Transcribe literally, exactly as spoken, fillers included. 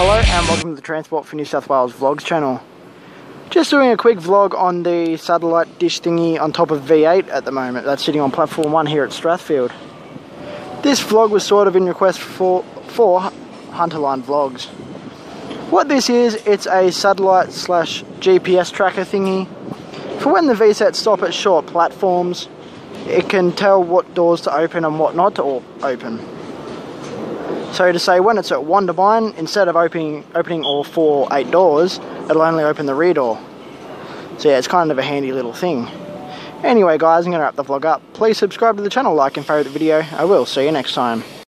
Hello and welcome to the Transport for New South Wales Vlogs channel. Just doing a quick vlog on the satellite dish thingy on top of V eight at the moment. That's sitting on platform one here at Strathfield. This vlog was sort of in request for, for Hunterline Vlogs. What this is, it's a satellite slash G P S tracker thingy. For when the V SATs stop at short platforms, it can tell what doors to open and what not to open. So to say when it's at Wondabyne, instead of opening opening all four eight doors, it'll only open the rear door. So yeah, it's kind of a handy little thing. Anyway guys, I'm going to wrap the vlog up. Please subscribe to the channel, like and favourite the video. I will see you next time.